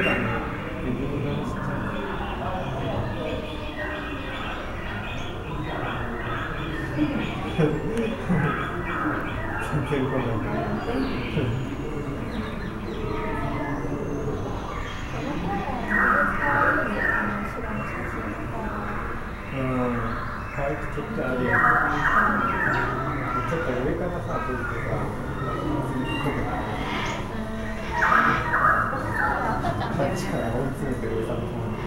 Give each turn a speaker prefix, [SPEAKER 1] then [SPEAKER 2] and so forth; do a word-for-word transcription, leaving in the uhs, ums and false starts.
[SPEAKER 1] 然来ない。うん、可愛くちょっとあるよ。ちょっと上からさ、撮ってさ、撮ってた。こっちから追い詰めてるさ。